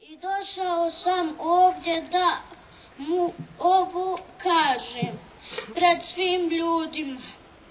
I došao sam ovdje da mu ovo kažem pred svim ljudima.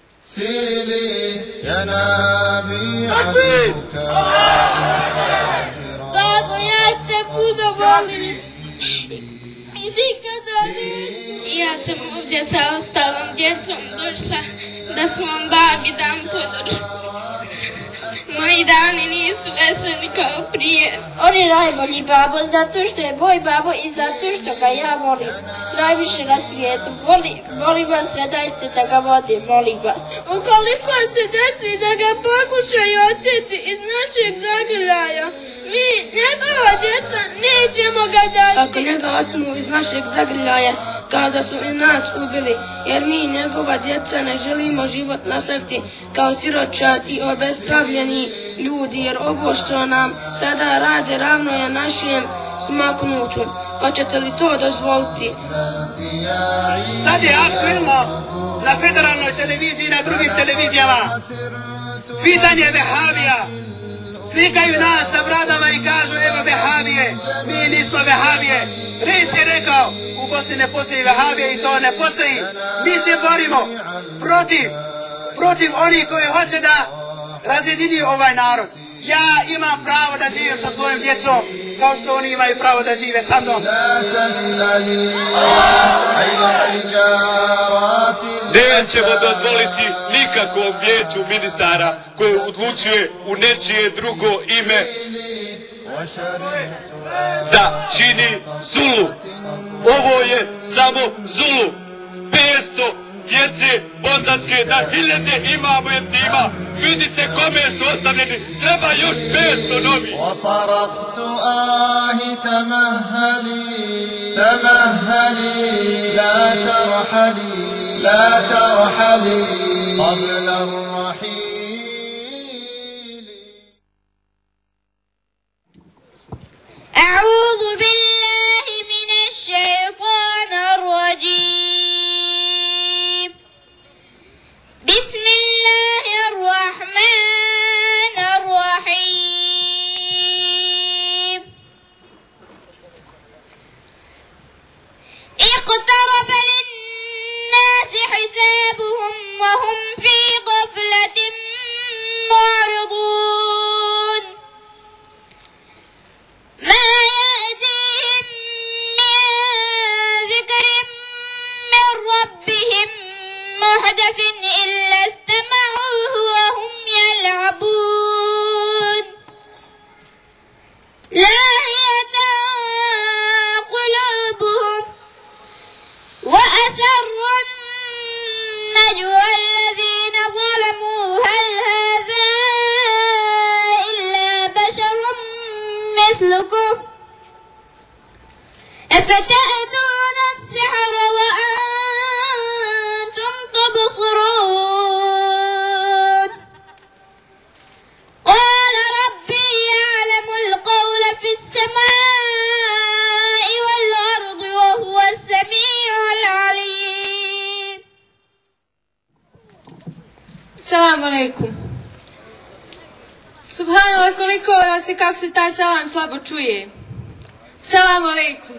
Babo, ja te puno volim i nikada ne. Ja sam ovdje sa ostalom djecom došla da svom babi dam podršku. Moji dani nisu veseli kao prije. On je najbolji babo zato što je moj babo i zato što ga ja volim. Najviše na svijetu. Molim vas, ne dajte da ga vodim, molim vas. Ukoliko se desi da ga pokušaju oteti iz našeg zagrljaja, mi, njegova djeca, nećemo ga dati. Ako njega otmu iz našeg zagrljaja, kao da su i nas ubili, jer mi, njegova djeca, ne želimo život nastaviti kao siročad i obespravljeni ljudi, jer ovo što nam sada rade ravno je našem smaknuću. Hoćete li to dozvoliti? Sad je aktuelno na federalnoj televiziji i na drugim televizijama pitanje vehabija. Slikaju nas sa bradama i kažu evo vehabije, mi nismo vehabije. Rec je rekao u Bosni ne postoji vehabije i to ne postoji. Mi se borimo protiv onih koji hoće da razjedinjuju ovaj narod. Ja imam pravo da živim sa svojim djecom kao što oni imaju pravo da žive sa mnom. Nećemo dozvoliti nikakvom vijeću ministara koje odlučuje u nečije drugo ime da čini zulu. Ovo je samo zulu. 500 djece bosanske, na hiljade imamo jetima. Vidite kome su ostavljeni, treba još 500 novi. وصرخت آه تمهلي لا ترحلي قبل الرحيل. أعوذ بالله من الشيطان الرجيم. بسم الله الرحمن الرحيم. اقترب للناس حسابهم وهم في غفلة معرضون. ما يأتيهم من ذكر من ربهم محدث إلا استمعوه وهم يلعبون. لاهية قلوبهم وأسروا النجوى الذين ظلموا هل هذا إلا بشر مثلكم أفتأتون السحر وأنتم تبصرون. قال ربي يعلم القول في السماء والأرض وهو السميع العليم. Salam alaikum. Subhanallah, koliko nas je, kako se taj salam slabo čuje. Salam alaikum.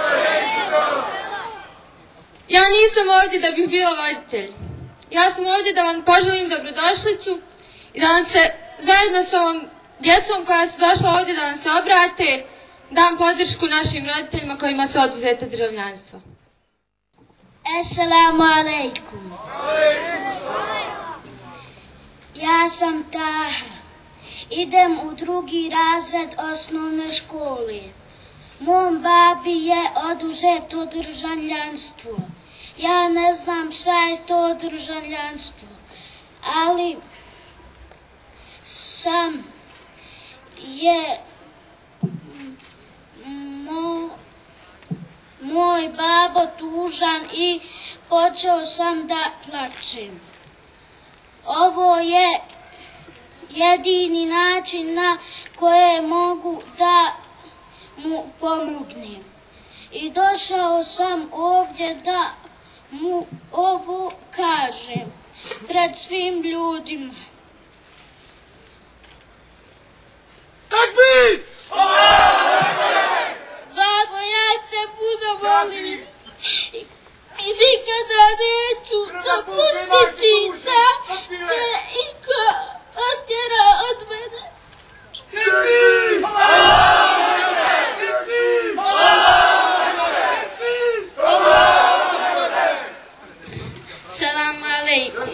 Ja nisam ovdje da bih bila voditelj. Ja sam ovdje da vam poželim dobrodošlicu i da vam se zajedno s ovom djecom koja su došla ovdje da vam se obrate, dam podršku našim roditeljima kojima su oduzete državljanstvo. Assalamu alaikum. Ja sam Taha. Idem u 2. razred osnovne škole. Mom babi je oduzeto državljanstvo. Ja ne znam šta je to državljanstvo, ali sam je moj babo tužan i počeo sam da plačem. Ovo je jedini način na koje mogu da mu pomognem. I došao sam ovdje da mu ovo kažem pred svim ljudima. Takbir! I nikada neću dopustiti da se iko otjera od mene. Salam alejkum.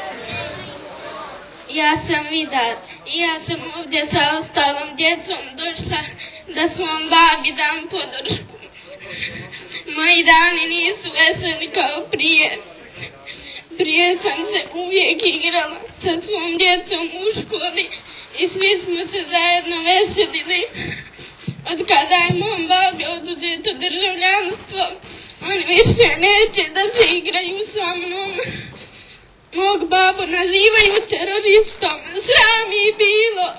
Ja sam Vidat i ja sam ovdje sa ostalom djecom došla da svom babi dam podršku. Moji dani nisu veseli kao prije. Prije sam se uvijek igrala sa svom djecom u školi i svi smo se zajedno veselili. Od kada je mom babi oduzeto državljanstvo, oni više neće da se igraju sa mnom. Mog babu nazivaju teroristom, sram ih bilo.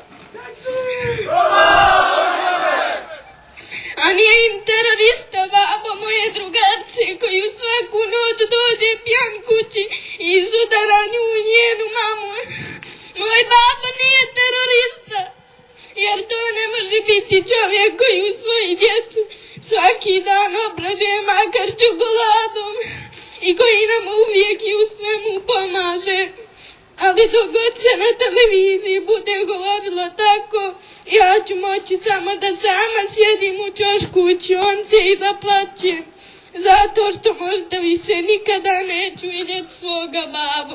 A nije im terorista babo moje drugarce koju svaku noć dođe pijan kući i izudara nju i njenu mamu. Moj babo nije terorista, jer to ne može biti čovjek koji u svoji djecu svaki dan obraduje makar čokoladom i koji nam uvijek i u svemu pomaže. Ali dok god se na televiziji bude govorilo tako, ja ću moći samo da sama sjedim u čošku učionice i da plaćem. Zato što možda više nikada neću vidjeti svoga babu.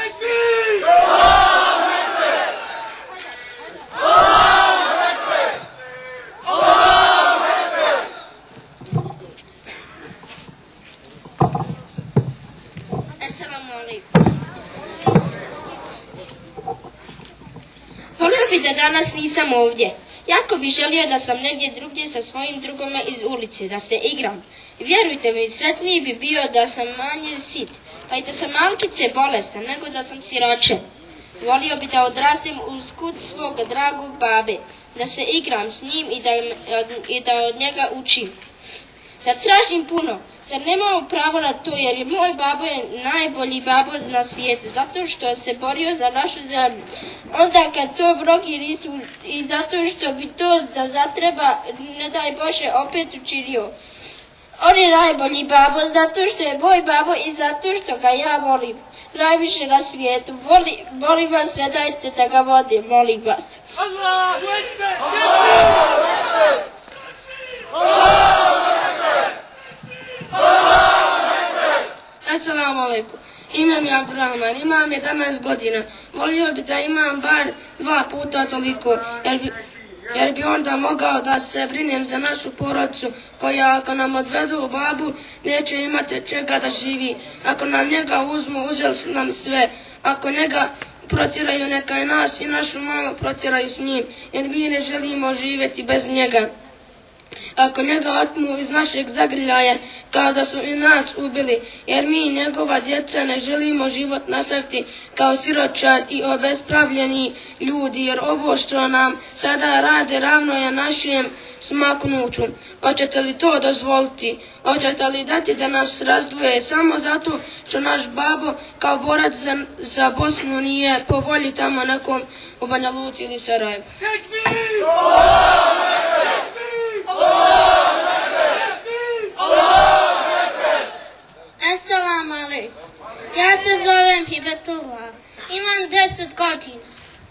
Assalamu alaikum. Volio bi da danas nisam ovdje. Jako bi želio da sam negdje drugdje sa svojim drugoma iz ulice, da se igram. Vjerujte mi, sretniji bi bio da sam manje sit, pa i da sam malkice bolestan, nego da sam siročen. Volio bi da odrastem uz kut svog dragog babe, da se igram s njim i da od njega učim. Zar tražim puno? Zar nemamo pravo na to, jer je moj babo najbolji babo na svijetu, zato što se borio za našu zemlju. Onda kad to mnogi nisu i zato što bi to da zatreba, ne daj Bože, opet učinio. On je najbolji babo zato što je moj babo i zato što ga ja volim. Najviše na svijetu. Molim vas, ne dajte da ga vodim, molim vas. Allahu Ekber! Assalamu alaikum. Ime mi je Abdurrahman, imam 11 godina. Volio bi da imam bar 2 puta toliko, jer bi onda mogao da se brinem za našu porodicu, koja ako nam odvedu u babu, neće imati čega da živi. Ako nam njega uzmu, uzeli su nam sve. Ako njega protjeraju, neka i nas i našu mamu protjeraju s njim, jer mi ne želimo živjeti bez njega. Ako njega otmu iz našeg zagrljaja, kao da su i nas ubili, jer mi njegova djeca ne želimo život nastaviti kao siročad i obespravljeni ljudi, jer ovo što nam sada rade ravno je našem smaknuću. Hoćete li to dozvoliti? Hoćete li dati da nas razdvoje samo zato što naš babo kao borac za Bosnu nije po volji tamo nekom u Banja Luci ili Sarajevu? Assalamu alaikum. Ja se zovem Hibetullah. Imam 10 godina.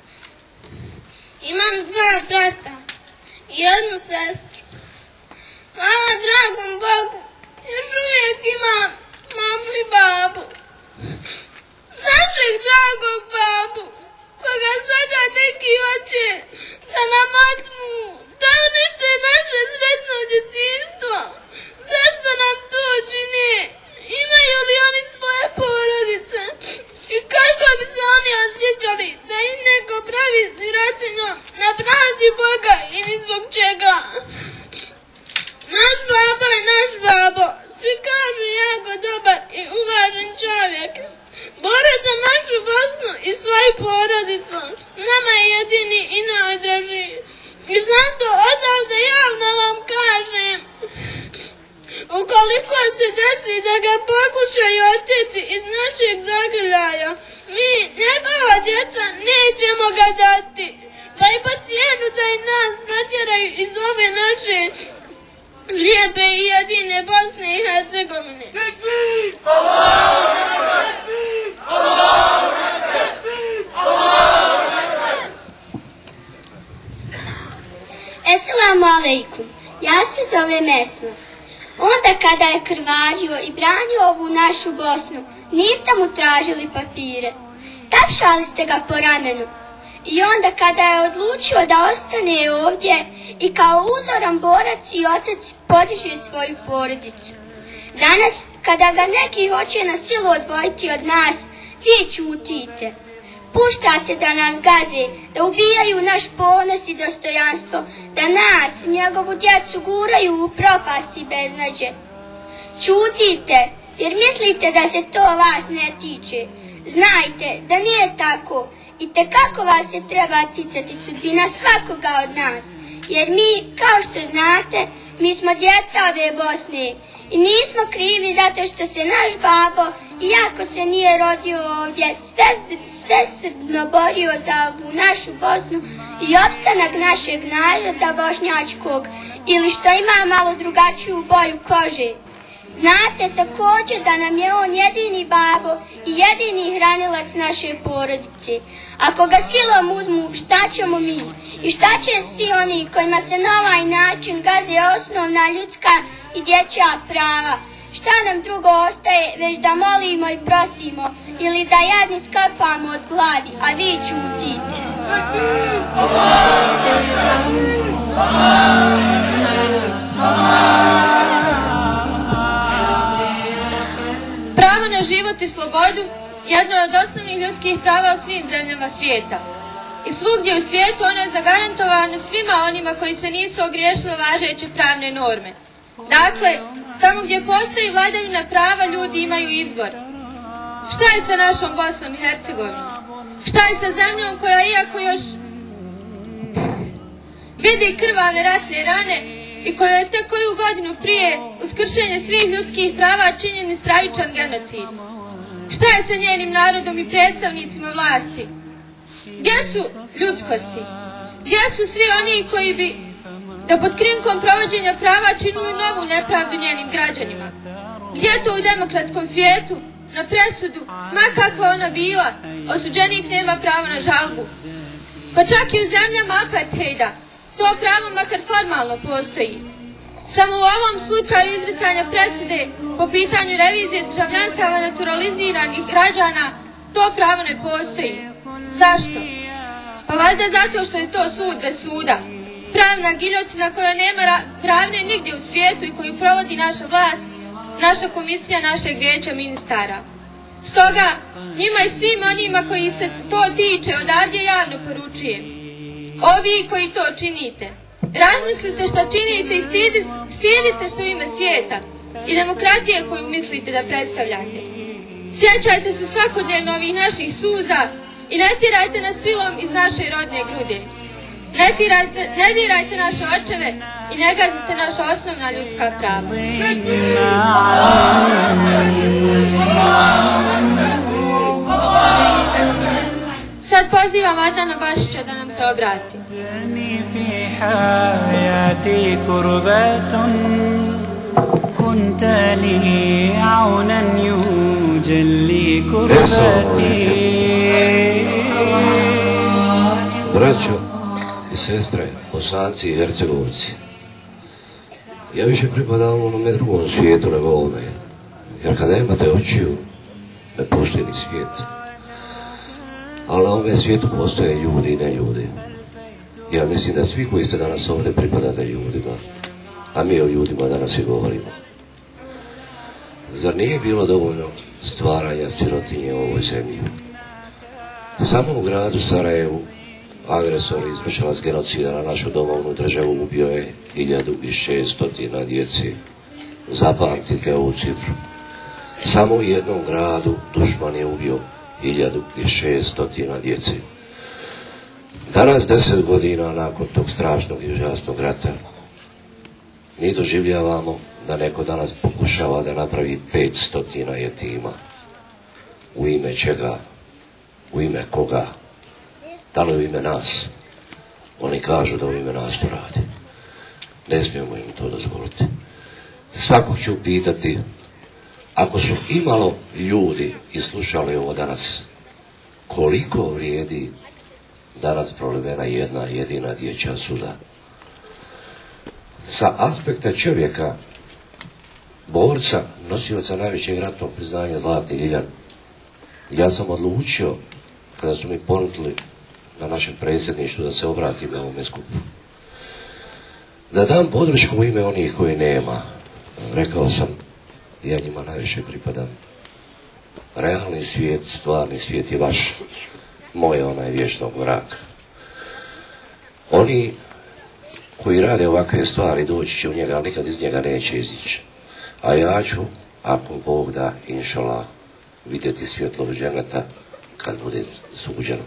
Imam 2 brata i 1 sestru. Hvala dragom Bogu, još uvijek imam mamu i babu. Našeg dragog babu, koga sada neki hoće da nam otmu, da unište naše sretno djetinjstvo. Zašto nam to čini? Imaju li oni svoje porodice? I kako bi se oni osjećali da im neko pravi sirotinjom na pravdi Boga i ni zbog čega? Naš babo je naš babo. Svi kažu jako dobar i uvažen čovjek. Bore za našu Bosnu i svoju porodicu. Nama je jedini i najdražiji. I zato odavde javno vam kažem, ukoliko se desi da ga pokušaju oteti iz našeg zagrljaja, mi, njegova djeca, nećemo ga dati. Pa i po cijenu da i nas protjeraju iz ove naše lijepe i jedine Bosne i Hercegovine. Esselamu alaikum, ja se zovem Esma. Onda kada je krvario i branio ovu našu Bosnu, niste mu tražili papire. Tapšali ste ga po ramenu. I onda kada je odlučio da ostane ovdje i kao uzoran borac i otac podiže svoju porodicu. Danas, kada ga neki hoće na silu odvojiti od nas, vi ćutite. Puštate da nas gaze, da ubijaju naš ponos i dostojanstvo, da nas, njegovu djecu, guraju u propast i beznađe. Ćutite, jer mislite da se to vas ne tiče. Znajte da nije tako i tekako vas se treba ticati sudbina svakoga od nas, jer mi, kao što znate, mi smo djeca ove Bosne i nismo krivi zato što se naš babo, iako se nije rodio ovdje, svesrdno borio za ovu našu Bosnu i opstanak našeg naroda bošnjačkog, ili što ima malo drugačiju boju kože. Znate također da nam je on jedini babo i jedini hranilac naše porodice. Ako ga silom uzmu, šta ćemo mi? I šta će svi oni kojima se na ovaj način gaze osnovna ljudska i dječja prava? Šta nam drugo ostaje, već da molimo i prosimo ili da jadni skapamo od gladi, a vi ćutite. Pravo na život i slobodu jedno je od osnovnih ljudskih prava u svim zemljama svijeta. I svugdje u svijetu ono je zagarantovano svima onima koji se nisu ogriješili važeće pravne norme. Dakle, tamo gdje postoji vladavina prava ljudi imaju izbor. Šta je sa našom Bosnom i Hercegovinom? Šta je sa zemljom koja iako još vidi krvave ratne rane i koja je tek koju godinu prije uz kršenje svih ljudskih prava činjeni stravičan genocid? Šta je sa njenim narodom i predstavnicima vlasti? Gdje su ljudskosti? Gdje su svi oni koji bi da pod krinkom provođenja prava činili novu nepravdu njenim građanima? Gdje to u demokratskom svijetu, na presudu, ma kakva ona bila, osuđenik nema pravo na žalbu? Pa čak i u zemljama apartheida to pravo makar formalno postoji. Samo u ovom slučaju izricanja presude po pitanju revizije državljanstava naturaliziranih građana to pravo ne postoji. Zašto? Pa valjda zato što je to sud bez suda. Pravna giljotina koja nema pravne nigdje u svijetu i koju provodi naša vlast, naša komisija našeg vijeća ministara. Stoga, njima i svim onima koji se to tiče odavdje javno poručujem. Ovi koji to činite, razmislite šta činite i stidite se u ime svijeta i demokratije koju mislite da predstavljate. Sjećajte se svakodnevno ovih naših suza i ne tirajte nas silom iz naše rodne grude. Ne dirajte naše očeve i ne gazite naša osnovna ljudska prava. Sad pozivam Adnana Bašića da nam se obrati. Braćo i sestre, Bosanci i Hercegovci, ja više pripadam onome drugom svijetu nego ovome, jer kada imate očiju, ne postoji ni svijet. Ali na ovome svijetu postoje ljudi i ne ljudi. Ja mislim da svi koji ste danas ovdje pripadate ljudima, a mi o ljudima danas i govorimo. Zar nije bilo dovoljno stvaranja sirotinje u ovoj zemlji? Samo u gradu Sarajevu agresor izvršilac genocida na našu domovnu državu ubio je 1600 djeci. Zapamtite ovu cifru. Samo u jednom gradu dušman je ubio 1600 djeci. Danas, 10 godina nakon tog strašnog i užasnog rata, mi doživljavamo da neko danas pokušava da napravi 500 jetima. U ime čega? U ime koga? Da li u ime nas? Oni kažu da u ime nas to radi. Ne smijemo im to dozvoliti. Svakog ću pitati, ako su imalo ljudi i slušali ovo danas, koliko vrijedi danas prolivena jedna jedina dječja suza? Sa aspekta čovjeka, borca, nosioca najvećeg ratnog priznanja Zlatni Ljiljan, ja sam odlučio, kada su mi ponudili na našem predsjedništvu da se obratim na ovome skupu, da dam podršku u ime onih koji nema. Rekao sam, ja njima najviše pripadam. Realni svijet, stvarni svijet je vaš, moj je onaj vječnog vraka. Oni koji rade ovakve stvari doći će u njega, ali nikad iz njega neće izići. A ja ću, ako Bog da, inšallah, vidjeti svjetlo dženeta kad bude suđeno.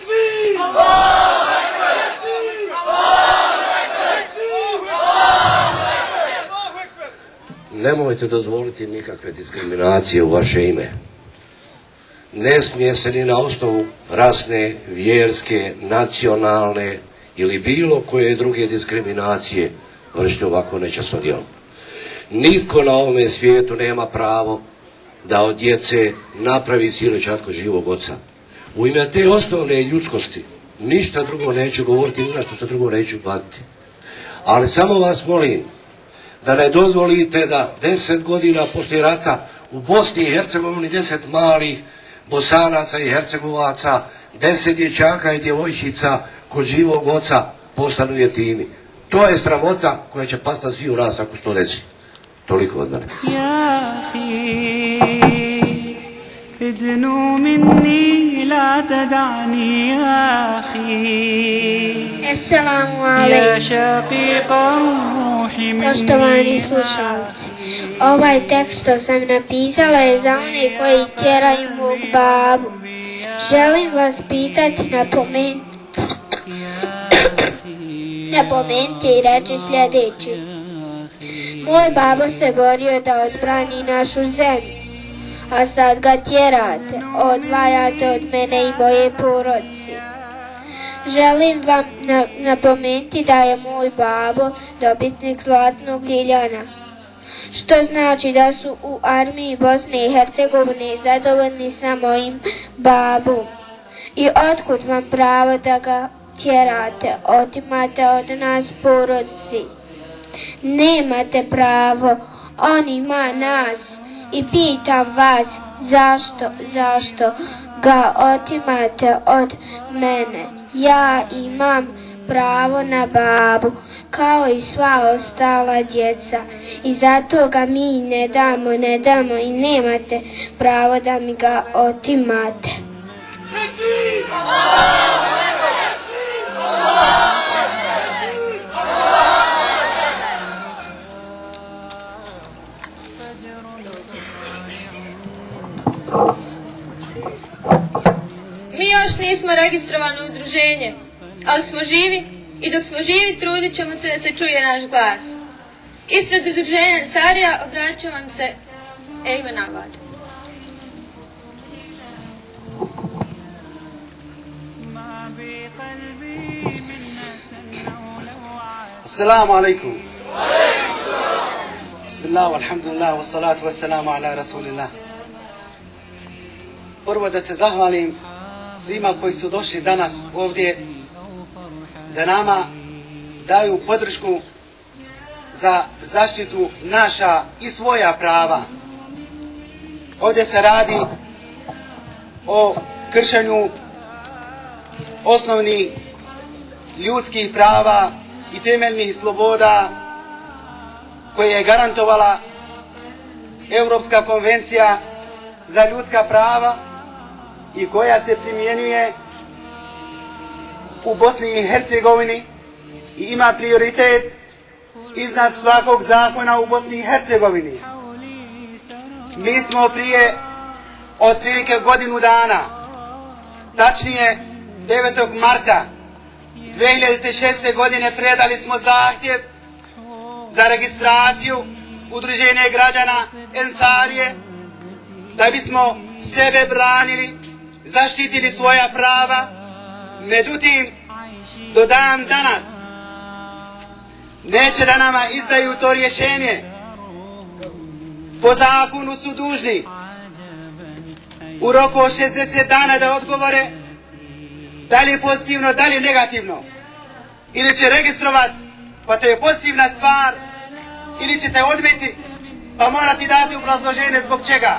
Nemojte dozvoliti nikakve diskriminacije u vaše ime. Ne smije se ni na osnovu rasne, vjerske, nacionalne ili bilo koje druge diskriminacije vršiti ovako nečasno djelo. Nitko na ovome svijetu nema pravo da od djece napravi siročatko živog oca. U ime te osnovne ljudskosti ništa drugo neću govoriti, ni na što se drugo neću baviti. Ali samo vas molim da ne dozvolite da 10 godina poslije rata u Bosni i Hercegovini 10 malih Bosanaca i Hercegovaca, 10 dječaka i djevojčica kod živog oca postanu jetimi. To je sramota koja će pasti na svi u nas ako se to desi. Toliko od mene. ادنو مني لا تدعني يا أخي السلام عليكم يا شقيق الروح مني. Poštovani slušalci, ovaj tekst što sam napisala je za one koji tjeraju mog babu. Želim vas pitati, napomenuti i reći sljedeće. Moj babo se borio da odbrani našu zemlju, a sad ga tjerate, odvajate od mene i moje porodice. Želim vam napomenuti da je moj babo dobitnik Zlatnog Ljiljana, što znači da su u armiji Bosne i Hercegovine zadovoljni sa mojim babom. I otkud vam pravo da ga tjerate, otimate od nas porodici? Nemate pravo, on ima nas. I pitam vas, zašto ga otimate od mene? Ja imam pravo na babu, kao i sva ostala djeca. I zato ga mi ne damo i nemate pravo da mi ga otimate. Mi još nismo registrovano udruženje, ali smo živi i dok smo živi trudit ćemo se da se čuje naš glas. Ispred udruženja Ensarija obraćam vam se Ejmen Abad. Assalamu alaikum. Bismillah, alhamdulillah, wassalatu wassalamu ala rasulillah. Prvo da se zahvalim svima koji su došli danas ovdje da nama daju podršku za zaštitu naša i svoja prava. Ovdje se radi o kršenju osnovnih ljudskih prava i temeljnih sloboda koje je garantovala Europska konvencija za ljudska prava i koja se primjenjuje u Bosni i Hercegovini i ima prioritet iznad svakog zakona u Bosni i Hercegovini. Mi smo prije otprilike godinu dana, tačnije 9. marta 2006. godine predali smo zahtjev za registraciju udruženja građana Ensarije da bismo sebe branili, zaštitili svoja prava. Međutim, do dan danas neće da nama izdaju to rješenje. Po zakonu su dužni u roku od 60 dana da odgovore da li je pozitivno, da li je negativno. Ili će registrovati, pa to je pozitivna stvar, ili ćete odbiti, pa morati dati obrazloženje zbog čega.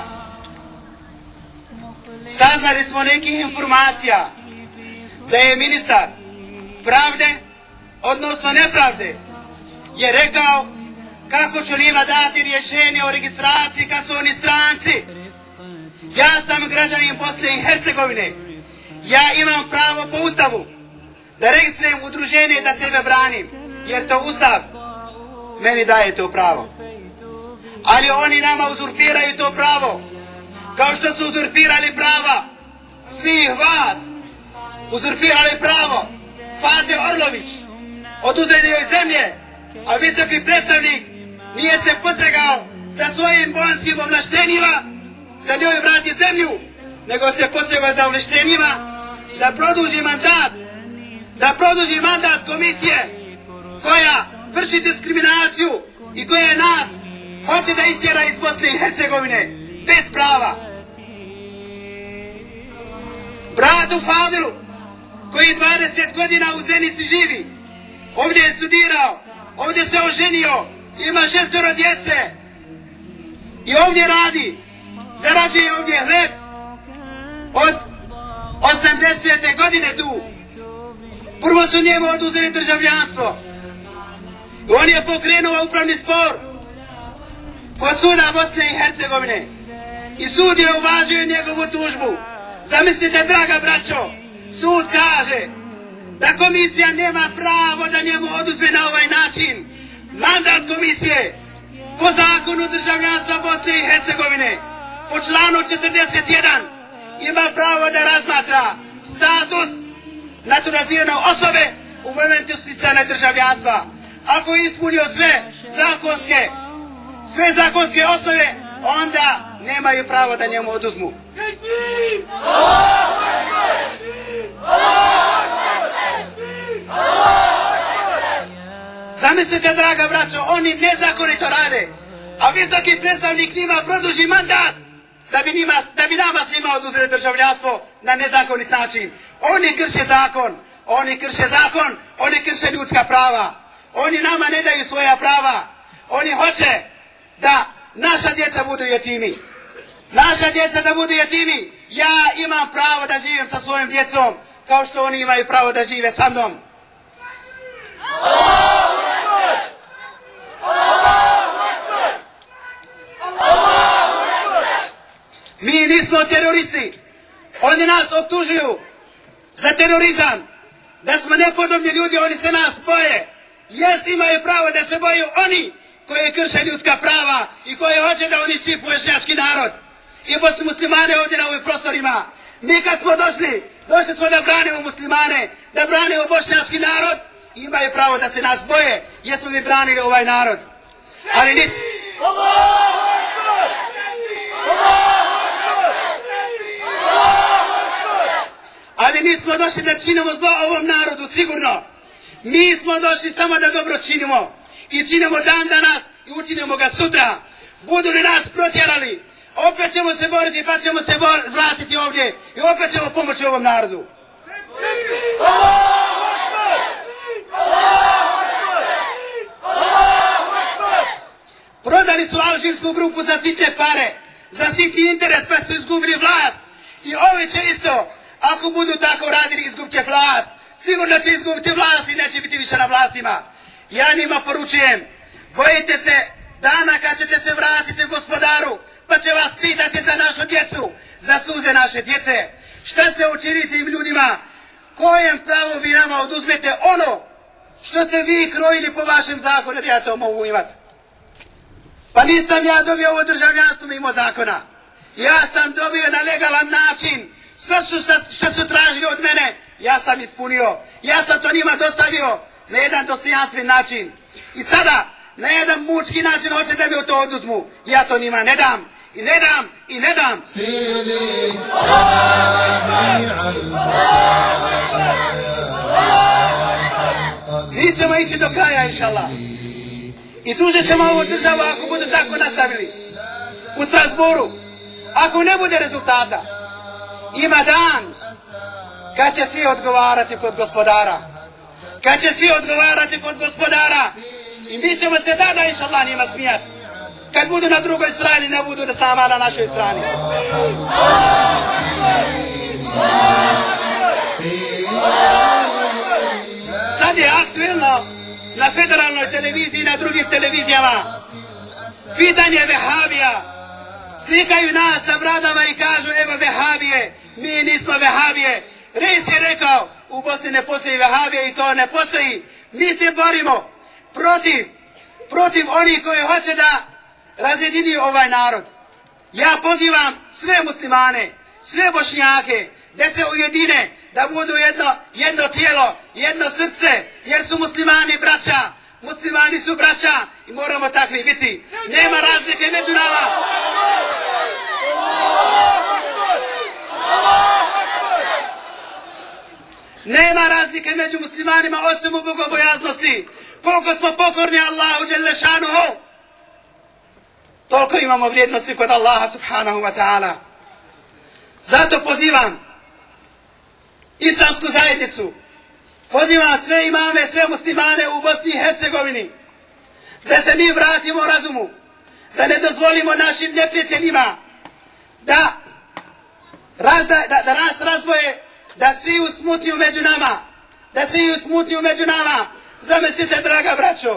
Saznali smo nekih informacija da je ministar pravde, odnosno nepravde, je rekao kako će njima dati rješenje o registraciji kad su oni stranci. Ja sam građanin Bosne i Hercegovine. Ja imam pravo po Ustavu da registrujem udruženje da sebe branim, jer to Ustav meni daje to pravo. Ali oni nama uzurpiraju to pravo, kao što su uzurpirali prava svih vas, uzurpirali pravo Fate Orlović, oduzeli joj zemlje, a visoki predstavnik nije se posegao sa svojim bojanskim ovlaštenjima da njoj vrati zemlju, nego se posegao za ovlaštenjima da produži mandat komisije koja vrši diskriminaciju i koja nas hoće da istjera iz Bosne i Hercegovine bez prava. Bratu Fadilu, koji 20 godina u Zenici živi, ovdje je studirao, ovdje se oženio, ima 6 djece i ovdje radi, zarađuje ovdje hleb od 80. godine tu. Prvo su njemu oduzeli državljanstvo. On je pokrenuo upravni spor kod suda Bosne i Hercegovine i sud je uvažio njegovu tužbu. Zamislite, draga braćo, sud kaže da komisija nema pravo da njemu oduzme na ovaj način mandat komisije po zakonu državljanstva Bosne i Hercegovine. Po članu 41 ima pravo da razmatra status naturalizirane osobe u momentu sticanja državljanstva. Ako je ispunio sve zakonske osnove, onda nemaju pravo da njemu oduzmu. Zamislite, draga braćo, oni nezakonito rade, a visoki predstavnik njima produži mandat da bi nama svima oduzeli državljanstvo na nezakonit način. Oni krše zakon, oni krše ljudska prava. Oni nama ne daju svoja prava. Oni hoće da naša djeca budu jetimi. Naša djeca da budu jetimi. Ja imam pravo da živim sa svojim djecom kao što oni imaju pravo da žive sa mnom. Mi nismo teroristi. Oni nas optužuju za terorizam, da smo nepodobni ljudi, oni se nas boje. Jest, imaju pravo da se boju oni koji krše ljudska prava i koji hoće da uništi bošnjački narod. I muslimane ovdje na ovim prostorima. Mi kad smo došli smo da branimo muslimane, da branimo bošnjački narod, imaju pravo da se nas boje, jer smo mi branili ovaj narod. Ali nismo... Ali nismo došli da činimo zlo ovom narodu, sigurno. Mi smo došli samo da dobro činimo. I činimo dan danas i učinimo ga sutra. Budu li nas protjerali, opet ćemo se boriti pa ćemo se vratiti ovdje i opet ćemo pomoći ovom narodu. Prodali su alžirsku grupu za sitne pare, za sitni interes, pa su izgubili vlast. I ovi će isto, ako budu tako radili, izgubit će vlast. Sigurno će izgubiti vlast i neće biti više na vlastima. Ja njima poručujem, bojite se dana kad ćete se vratiti gospodaru, pa će vas pitati za našu djecu, za suze naše djece. Šta ste učinili tim ljudima? Kojem pravu vi nama oduzmete ono što ste vi krojili po vašem zakonu, da ja to mogu imati? Pa nisam ja dobio ovo državljanstvo mimo zakona. Ja sam dobio na legalan način. Sve što su tražili od mene, ja sam ispunio. Ja sam to njima dostavio na jedan dostojanstven način. I sada, na jedan mučki način hoće da mi to oduzmu. Ja to njima ne dam. I ne dam. I ne dam. Mi mi ćemo ići do kraja, inšallah. I tužit ćemo ovu državu ako budu tako nastavili. U Strasbourgu, ako ne bude rezultata, ima dan kad će svi odgovarati kod gospodara. Kad će svi odgovarati kod gospodara. I mi ćemo se tada, inšallah, njima smijati. Kad budu na drugoj strani, ne budu da s nama na našoj strani. Sad je aktuelno na federalnoj televiziji i na drugim televizijama pitanje vehabija. Slikaju nas sa bradama i kažu evo vehabije, mi nismo vehabije. Reis je rekao u Bosni ne postoji vehabije i to ne postoji. Mi se borimo protiv onih koji hoće da razjedini ovaj narod. Ja pozivam sve muslimane, sve Bošnjake da se ujedine, da budu jedno tijelo, jedno srce, jer su muslimani braća. Muslimani su braća i moramo takvi biti. Nema razlike među nama. Nema razlike među muslimanima osim u bogobojaznosti. Koliko smo pokorni Allahu dželle šanuhu, toliko imamo vrijednosti kod Allaha subhanahu wa ta'ala. Zato pozivam islamsku zajednicu, pozivam sve imame, sve muslimane u Bosni i Hercegovini, da se mi vratimo razumu, da ne dozvolimo našim neprijateljima da nas razdvoje, da svi usmutnju među nama, da svi usmutnju među nama. Zamislite, draga braćo,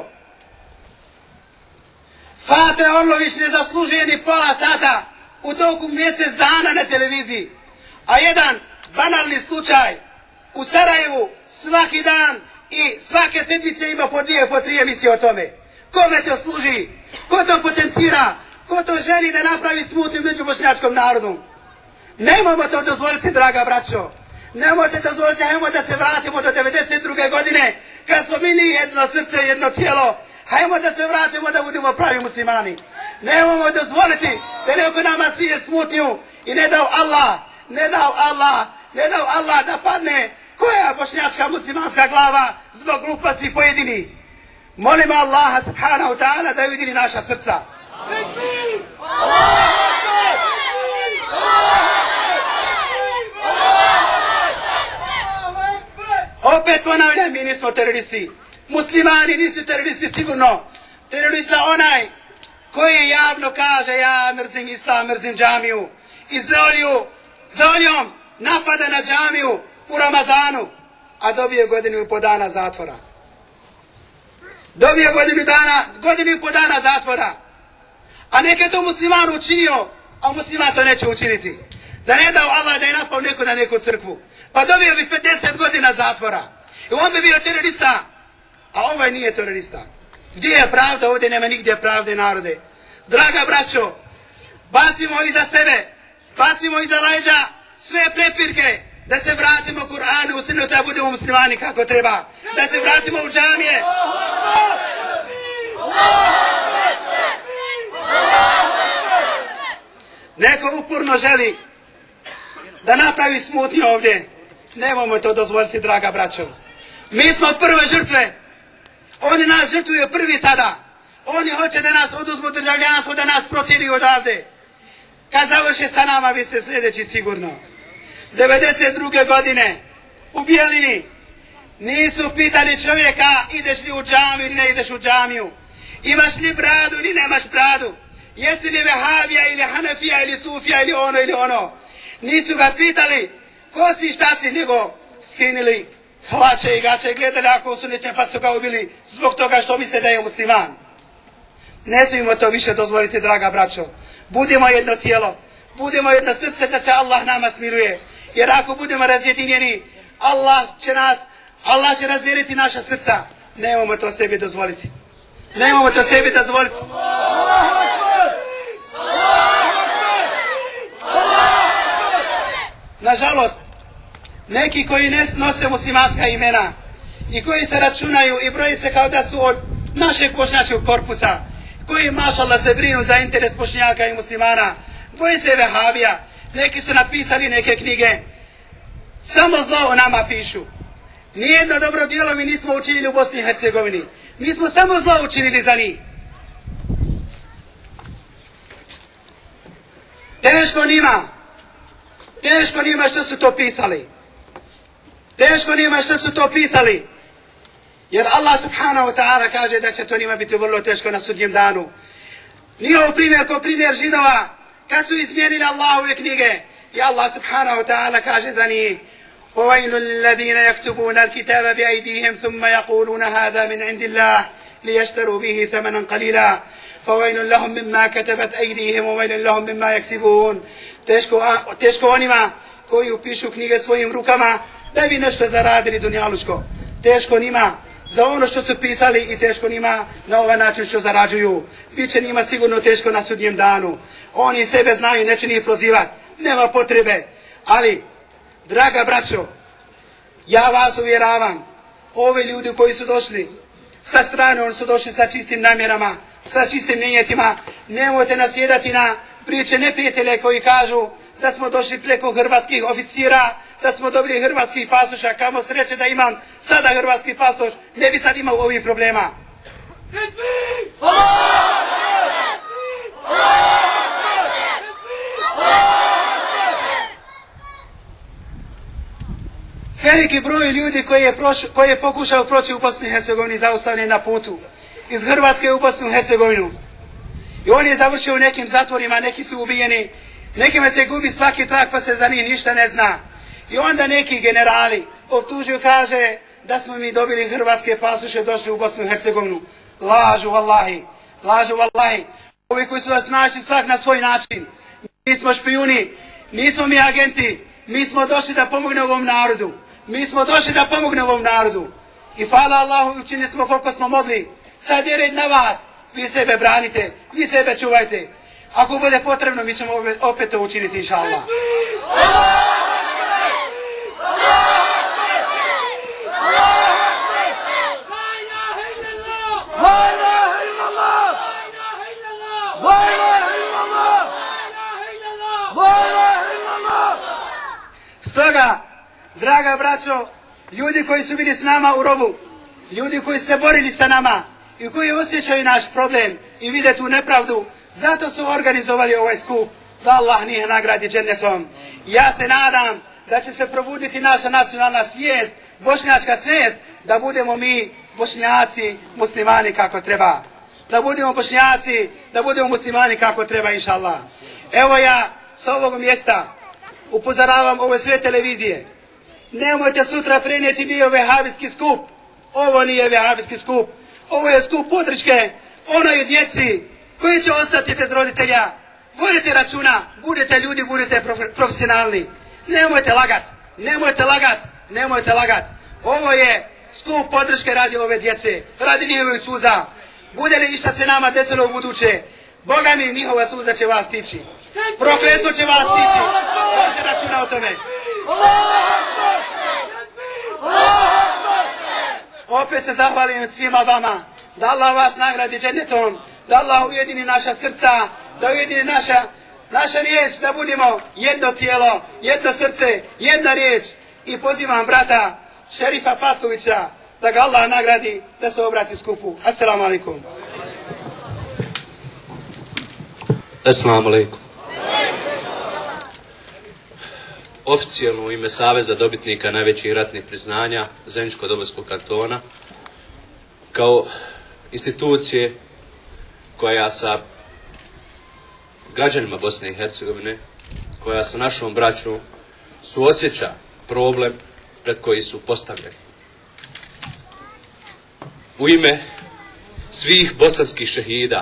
Fate Orlović ne zaslužuje ni pola sata u toku mjesec dana na televiziji. A jedan banalni slučaj u Sarajevu svaki dan i svake sedmice ima po 2, po 3 emisije o tome. Kome to služi? Ko to potencira? Ko to želi da napravi smutnju među bošnjačkom narodom? Nemojmo to dozvoliti, draga braćo. Nemojte dozvoliti, hajmo da se vratimo do 92. godine, kad smo bili jedno srce, jedno tijelo. Hajmo da se vratimo da budemo pravi muslimani. Nemojmo dozvoliti da neko nama svije smutnju i ne dao Allah da padne koja bošnjačka muslimanska glava zbog gluposti pojedini. Molimo Allaha subhanahu wa ta'ala da ujedini naša srca. Opet ponavljam, mi nismo teroristi. Muslimani nisu teroristi sigurno. Terorista onaj koji javno kaže ja mrzim islam, mrzim džamiju. I zoljom napada na džamiju u Ramazanu, a dobije 1,5 godina zatvora. Dobije 1,5 godina zatvora. A neke to musliman učinio, a musliman to neće učiniti. Da ne dao Allah da je napao neko na neku crkvu. Pa dobio bi 50 godina zatvora. I on bi bio terorista. A ovaj nije terorista. Gdje je pravda? Ovdje nema nigdje pravde, narode. Draga braćo, bacimo iza sebe, bacimo iza leđa sve prepirke, da se vratimo Kur'anu, u sunnetu, da budemo muslimani kako treba. Da se vratimo u džamije. Neko uporno želi da napravi smutnju ovdje. Nemojmo to dozvoliti, draga braćo. Mi smo prve žrtve. Oni nas žrtvuju prvi sada. Oni hoće da nas oduzmu državljanstvo, da nas protjeri odavde. Kad završe sa nama, vi ste sljedeći sigurno. 92. godine u Bijelini nisu pitali čovjeka ideš li u džamiju ili ne ideš u džamiju. Imaš li bradu ili nemaš bradu. Jesi li vehabija ili hanefija ili sufija ili ono. Nisu ga pitali ko si, šta si, nego skinili hlače i gače, gledali ako su nečem pa su ga ubili zbog toga što misle da je musliman. Ne smijemo to više dozvoliti, draga braćo. Budimo jedno tijelo, budimo jedno srce, da se Allah nama smiluje. Jer ako budemo razjedinjeni, Allah će razdijeliti naša srca. Nemojmo to sebi dozvoliti. Nemojmo to sebi dozvoliti. Nažalost, neki koji ne nose muslimanska imena i koji se računaju i broji se kao da su od našeg bošnjačkog korpusa, koji mašallah se brinu za interes bošnjaka i muslimana, boji se vehabija, neki su napisali neke knjige, samo zlo o nama pišu. Nijedno dobro djelo mi nismo učinili u Bosni i Hercegovini. Mi smo samo zlo učinili za njih. Teško njima što su to pisali. Teško njima što su to pisali. Jer Allah subhanahu wa ta'ala kaže da će to njima biti vrlo teško na sudnjem danu. Njihov primjer ko primjer Židova, kad su izmijenili Allahove knjige, i Allah subhanahu wa ta'ala kaže za njih: وَوَيْلُ الَّذِينَ يَكْتُبُونَ الْكِتَابَ بِأَيْدِيهِمْ ثُمَّ يَقُولُونَ هَذَا مِنْ عِنْدِ اللَّهِ لِيَشْتَرُوا بِهِ ثَمَنًا قَلِيلًا فَوَيْلٌ لَهُمْ مِمَّا كَتَبَتْ أَيْدِيهِمْ وَوَيْلٌ لَهُمْ مِمَّا يَكْسِبُونَ. Teško onima koji upišu knjige svojim rukama da bi nešto zaradili dunjalučko. Teško njima za ono što su pisali i teško njima na ovaj način što zarađuju. Biće njima sigurno teško na sudnjem danu. Oni sebe znaju, neće njih prozivati. Nema potrebe. Ali, draga braćo, ja vas uvjeravam, ovi ljudi koji su došli sa strane, oni su došli sa čistim namjerama, sa čistim nijetima. Nemojte nasjedati na priče neprijatelje koji kažu da smo došli preko hrvatskih oficira, da smo dobili hrvatskih pasoša. Kamo sreće da imam sada hrvatski pasoš, ne bi sad imao ovih problema. Veliki broj ljudi koji je pokušao proći u Bosnu i Hercegovini zaustavljen na putu iz Hrvatske u Bosnu i Hercegovinu. I on je završio u nekim zatvorima, neki su ubijeni, nekima se gubi svaki trag pa se za njih ništa ne zna. I onda neki generali optužuju, kaže da smo mi dobili hrvatske pasoše, došli u Bosnu i Hercegovinu. Lažu vallahi, lažu vallahi. Ovi koji su vas našli svak na svoj način. Mi smo špijuni, nismo mi agenti, mi smo došli da pomogne ovom narodu. Mi smo došli da pomogne ovom narodu. I hvala Allahu, učinili smo koliko smo mogli. Sad je red na vas. Vi sebe branite, vi sebe čuvajte. Ako bude potrebno, mi ćemo opet to učiniti, inša Allah. Stoga, draga braćo, ljudi koji su bili s nama u robu, ljudi koji su se borili sa nama i koji osjećaju naš problem i vide tu nepravdu, zato su organizovali ovaj skup, da Allah njih nagradi džennetom. Ja se nadam da će se probuditi naša nacionalna svijest, bošnjačka svijest, da budemo mi Bošnjaci muslimani kako treba. Da budemo Bošnjaci, da budemo muslimani kako treba, inša Allah. Evo ja s ovog mjesta upozoravam ove sve televizije. Nemojte sutra prenijeti bio vehabijski skup. Ovo nije vehabijski skup. Ovo je skup podrške onoj djeci koji će ostati bez roditelja. Vodite računa, budete ljudi, budete profesionalni. Nemojte lagat, nemojte lagat, nemojte lagat. Ovo je skup podrške radi ove djece, radi njihovih suza. Bude li išta se nama desilo u buduće, Boga mi, njihova suza će vas stići. Prokletstvo će vas stići. Vodite računa o tome. Opet se zahvalim svima vama, da Allah vas nagradi džennetom, da Allah ujedini naša srca, da ujedini naša riječ, da budemo jedno tijelo, jedno srce, jedna riječ. I pozivam brata Šerifa Patkovića da ga Allah nagradi, da se obrati skupu. Assalamu alaikum. Assalamu alaikum. Oficijalno u ime Saveza dobitnika najvećih ratnih priznanja Zeničko-Dobojskog kantona, kao institucije koja sa građanima Bosne i Hercegovine, koja sa našom braćom suosjeća problem pred koji su postavljeni. U ime svih bosanskih šehida,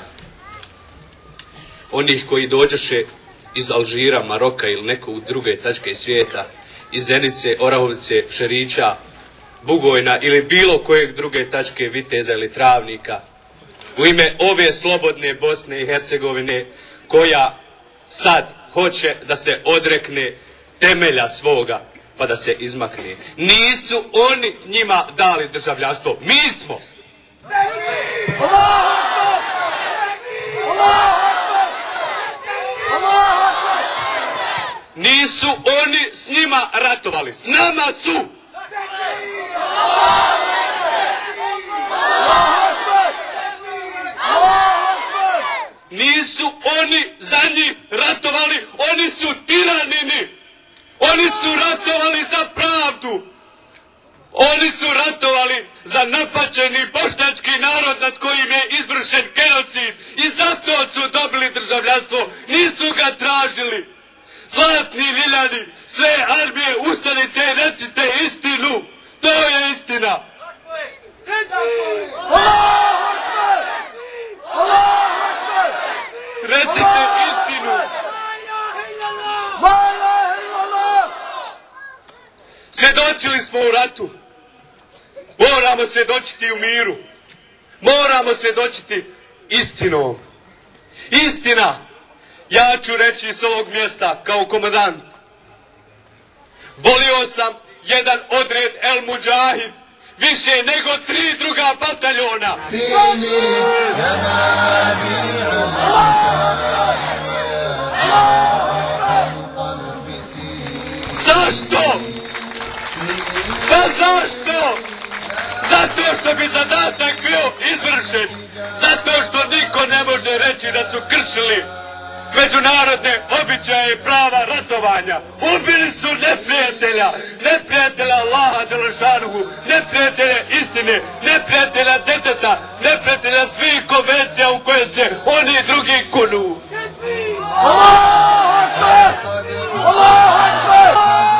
onih koji dođeše iz Alžira, Maroka ili nekog druge tačke svijeta, iz Zenice, Orahovice, Šerića, Bugojna ili bilo kojeg druge tačke Viteza ili Travnika, u ime ove slobodne Bosne i Hercegovine koja sad hoće da se odrekne temelja svoga pa da se izmakne. Nisu oni njima dali državljanstvo, mi smo. Nisu oni s njima ratovali, s nama su. Oni su ratovali za napaćeni bošnjački narod nad kojim je izvršen genocid i zato su dobili državljanstvo, nisu ga tražili. Zlatni Ljiljani, sve armije, ustanite i recite istinu, to je istina. Recite istinu. Svjedočili smo u ratu. Moramo svjedočiti u miru. Moramo svjedočiti istinom. Istina, ja ću reći s ovog mjesta kao komandant. Volio sam jedan odred El Mudžahid više nego 3 druga bataljona. Zašto? Pa zašto? Zato što bi zadatak bio izvršen. Zato što niko ne može reći da su kršili međunarodne običaje i prava ratovanja. Ubili su neprijatelja. Neprijatelja Allaha Đelešanuhu. Neprijatelja istine. Neprijatelja deteta. Neprijatelja svih konvencija u koje se oni i drugi kunu. Allahu Akbar! Allahu Akbar!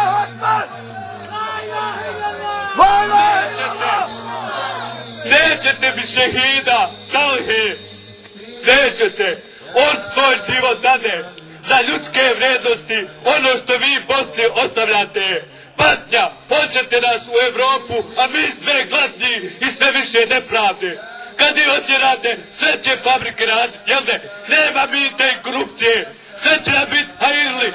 Nećete mi šehida, Talhe, nećete. On svoj život dade za ljudske vrijednosti, ono što vi Bosni ostavljate. Patnja, hoćete nas u Evropu, a mi sve gladni i sve više nepravde. Kad ih otjerate, sve će fabrike raditi, jel ne? Nema mita i korupcije, sve će nam biti hajirli.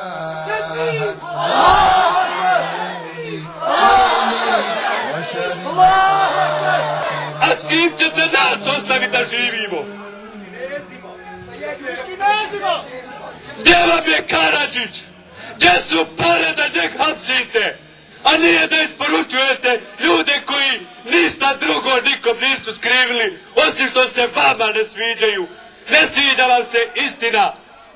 A s kim ćete nas ostaviti da živimo? Gdje vam je Karadžić? Gdje su pare da njeg hapsite? A nije da isporučujete ljude koji ništa drugo nikom nisu skrivili, osim što se vama ne sviđaju. Ne sviđa vam se istina.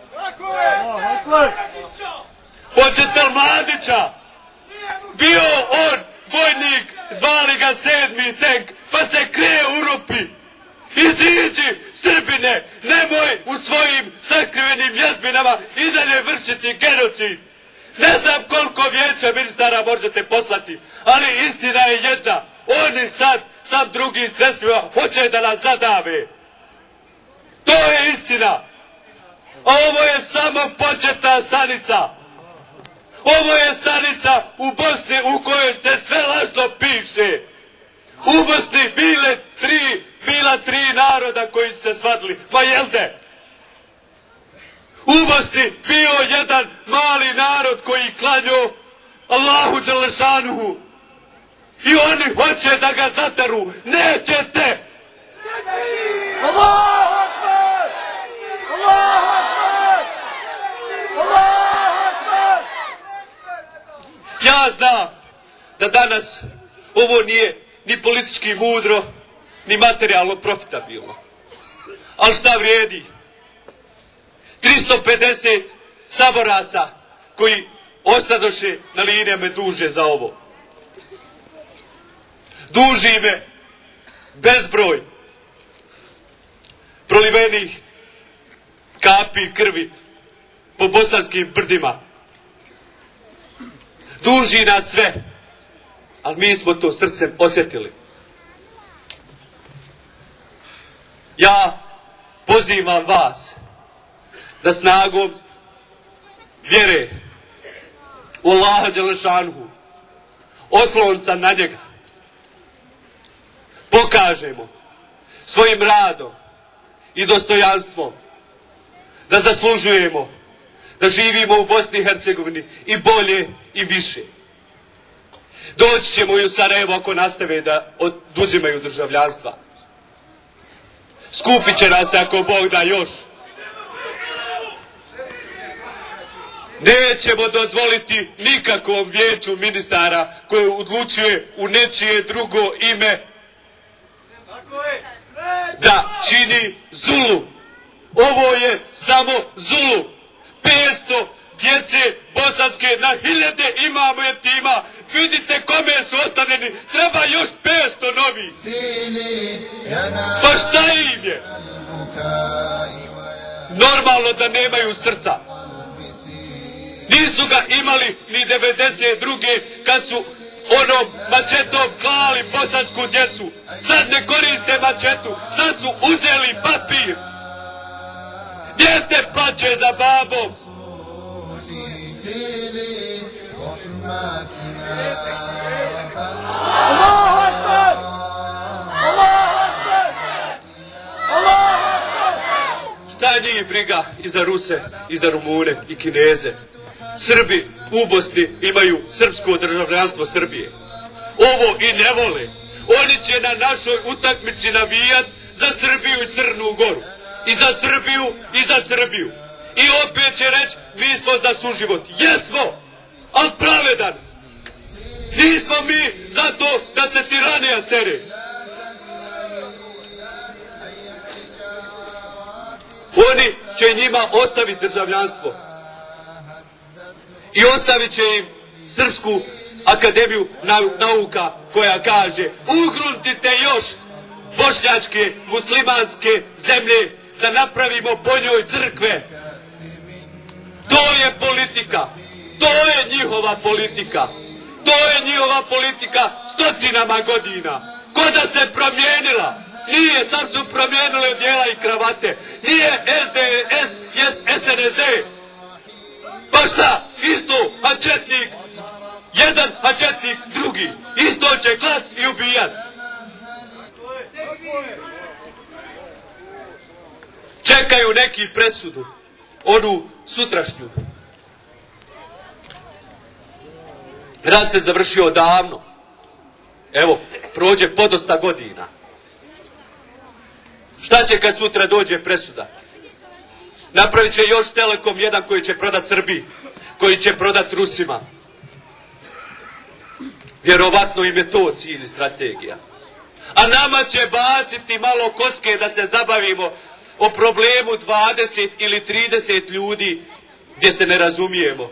Hoćete li Mladića? Bio on vojnik, zvali ga 7. tank, pa se krije u rupi. Iziđi, Srbine, nemoj u svojim sakrivenim jazbinama i dalje vršiti genocid. Ne znam koliko vijeća ministara možete poslati, ali istina je jedna. Oni sad drugim sredstvima hoće da nas zadave. To je istina. A ovo je samo početna stanica. Ovo je stanica u Bosni u kojoj se sve lažno piše. U Bosni bila 3 naroda koji su se svadili. Pa jel de? U Bosni bio jedan mali narod koji klanjao Allahu Đelešanuhu. I oni hoće da ga zataru. Nećete! Allahu Akbar! Allahu Akbar! Allahu Akbar! Ja znam da danas ovo nije ni politički mudro, ni materijalno profitabilno. Ali šta vrijedi? 350 saboraca koji ostadoše na linijama duže za ovo. Duži me bezbroj prolivenih kapi krvi po bosanskim brdima. Duži nas sve, ali mi smo to srcem osjetili. Ja pozivam vas da snagom vjere u Allaha Đelešanuhu, oslonca na njega, pokažemo svojim radom i dostojanstvom da zaslužujemo da živimo u Bosni i Hercegovini i bolje i više. Doći ćemo i u Sarajevo ako nastave da oduzimaju državljanstva. Skupit će nas ako Bog da još. Nećemo dozvoliti nikakvom vijeću ministara koje odlučuje u nečije drugo ime da čini zulum. Ovo je samo zulum. 500 djece bosanske, na hiljade imamo jetima. Vidite kome su ostavljeni, treba još 500 novih. Pa šta im je? Normalno da nemaju srca. Nisu ga imali ni 92. kad su onom mačetom klali bosansku djecu. Sad ne koriste mačetu, sad su uzeli papir. Dijete plače za babom. Allahu Akbar! Allahu Akbar! Allahu Akbar! Šta njih briga i za Ruse, i za Rumune, i Kineze? Srbi u Bosni imaju srpsko državljanstvo Srbije. Ovo i ne vole. Oni će na našoj utakmici navijat za Srbiju i Crnu Goru. I za Srbiju, i za Srbiju. I opet će reći, mi smo za suživot. Jesmo, ali pravedan. Nismo mi za to da se tiranija stere. Oni će njima ostaviti državljanstvo. I ostavit će im Srpsku akademiju nauka koja kaže ugruntite još bošnjačke, muslimanske zemlje da napravimo po njoj crkve. To je politika. To je njihova politika. To je njihova politika stotinama godina. Ko da se promijenila? Nije, sad su promijenile odjela i kravate. Nije SDS, SNSD. Pa šta? Isto, hačetnik, jedan hačetnik, drugi. Isto će klat i ubijat. Čekaju neki presudu, onu sutrašnju. Rad se završio davno. Evo, prođe podosta godina. Šta će kad sutra dođe presuda? Napravit će još Telekom jedan koji će prodat Srbiji, koji će prodat Rusima. Vjerovatno im je to cilj i strategija. A nama će baciti malo kocke da se zabavimo o problemu 20 ili 30 ljudi gdje se ne razumijemo.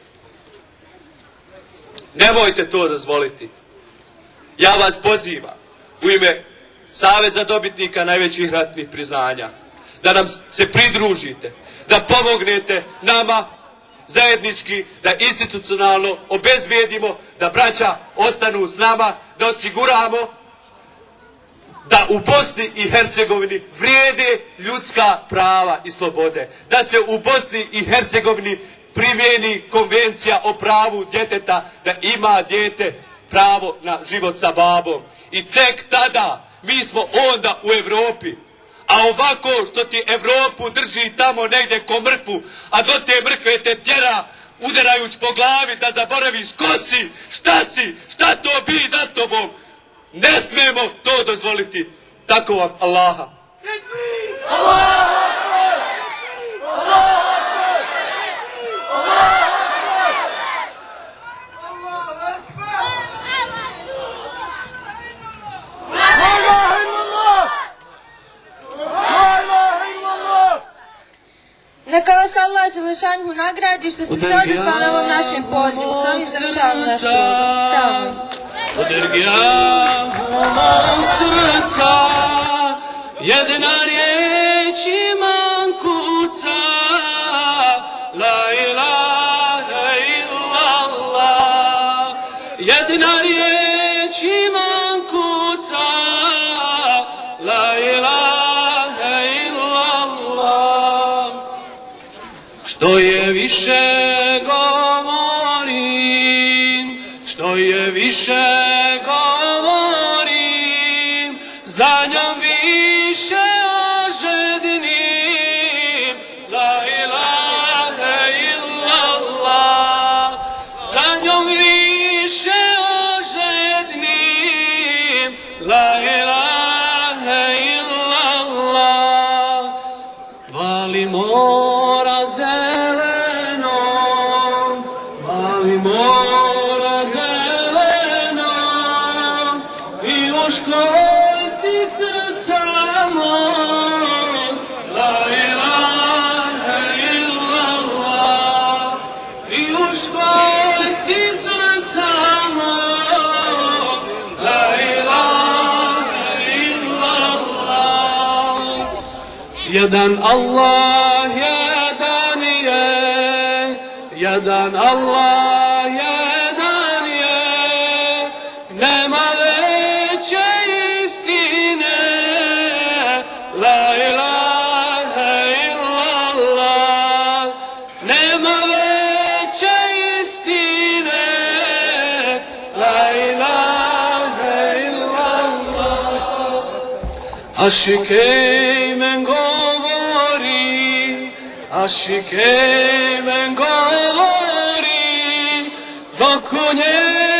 Nemojte to dozvoliti. Ja vas pozivam u ime Saveza dobitnika najvećih ratnih priznanja da nam se pridružite, da pomognete nama zajednički, da institucionalno obezbijedimo da braća ostanu s nama, da osiguramo da u Bosni i Hercegovini vrijede ljudska prava i slobode, da se u Bosni i Hercegovini primjeni konvencija o pravu djeteta, da ima dijete pravo na život sa babom. I tek tada mi smo onda u Europi. A ovako što ti Europu drži tamo negdje ko mrkvu, a do te mrkve te tjera udarajući po glavi da zaboraviš ko si, šta to bi nad tobom. Ne smijemo to dozvoliti. Tako vam Allaha. Neka vas Allah Đelešanhu nagradi što ste se odazvali ovom našem pozivu. S ovim završavam naš program. Odrgja mog srca, jedna riječ imam kuca, la ilaha illallah. Jedna riječ imam kuca, la ilaha illallah. Što je više govorim, što je više govorim, za njom više ožednim, la ilaha illallah. Za njom više ožednim, la ilaha illallah. Vali mora zeleno, vali mora zeleno, škojti srca moj, la ilaha illallah. jedan Allah, jedan je, jedan Allah, jedan je, nema veće istine, la ilaha illallah, nema veće istine, la ilaha illallah. Aşık men govori, aşık men govori, dok u njej